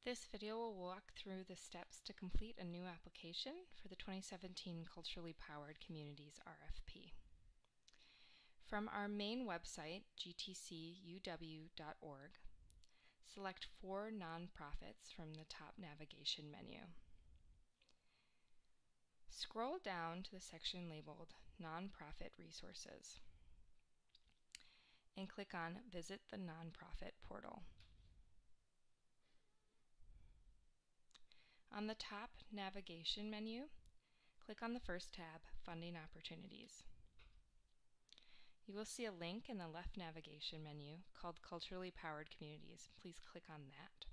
This video will walk through the steps to complete a new application for the 2017 Culturally Powered Communities RFP. From our main website, gtcuw.org, select 4 nonprofits from the top navigation menu. Scroll down to the section labeled Nonprofit Resources and click on Visit the Nonprofit Portal. On the top navigation menu, click on the first tab, Funding Opportunities. You will see a link in the left navigation menu called Culturally Powered Communities. Please click on that.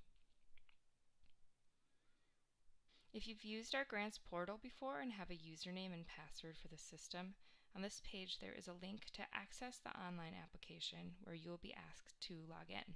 If you've used our grants portal before and have a username and password for the system, on this page there is a link to access the online application where you will be asked to log in.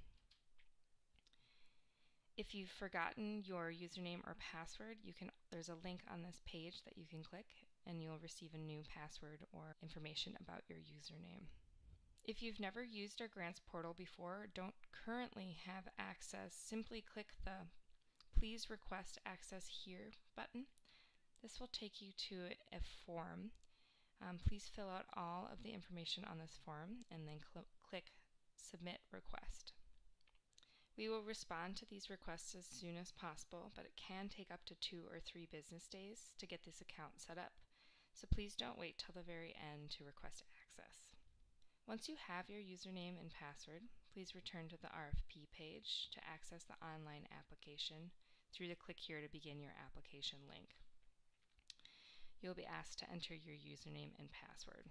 If you've forgotten your username or password, there's a link on this page that you can click and you'll receive a new password or information about your username. If you've never used our grants portal before or don't currently have access, simply click the Please Request Access Here button. This will take you to a form. Please fill out all of the information on this form and then click Submit Request. We will respond to these requests as soon as possible, but it can take up to 2 or 3 business days to get this account set up, so please don't wait till the very end to request access. Once you have your username and password, please return to the RFP page to access the online application through the Click Here to Begin Your Application link. You'll be asked to enter your username and password.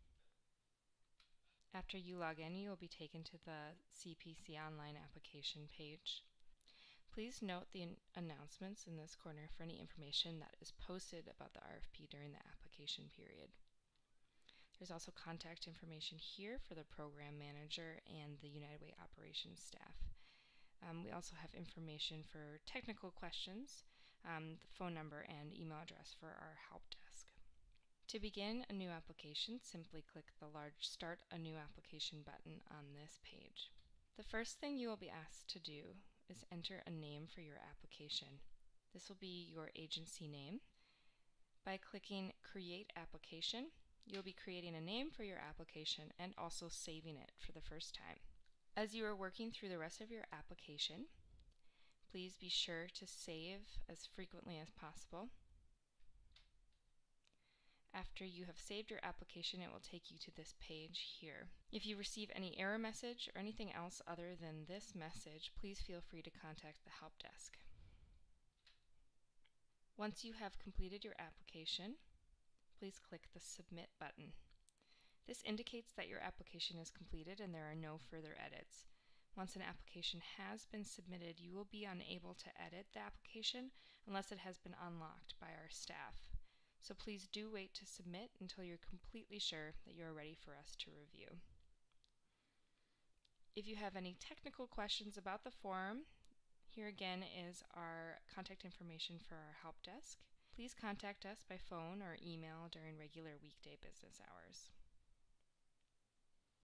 After you log in, you will be taken to the CPC online application page. Please note the announcements in this corner for any information that is posted about the RFP during the application period. There's also contact information here for the program manager and the United Way operations staff. We also have information for technical questions, the phone number and email address for our help desk. To begin a new application, simply click the large Start a New Application button on this page. The first thing you will be asked to do is enter a name for your application. This will be your agency name. By clicking Create Application, you'll be creating a name for your application and also saving it for the first time. As you are working through the rest of your application, please be sure to save as frequently as possible. After you have saved your application, it will take you to this page here. If you receive any error message or anything else other than this message, please feel free to contact the help desk. Once you have completed your application, please click the Submit button. This indicates that your application is completed and there are no further edits. Once an application has been submitted, you will be unable to edit the application unless it has been unlocked by our staff. So please do wait to submit until you're completely sure that you are ready for us to review. If you have any technical questions about the form, here again is our contact information for our help desk. Please contact us by phone or email during regular weekday business hours.